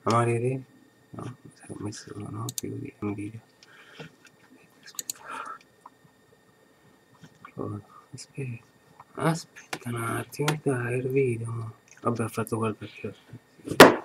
La Maria no, mi sa che ho messo no, chiudi un video. Aspetta un attimo, dai, il video. Vabbè, ho fatto quel perché.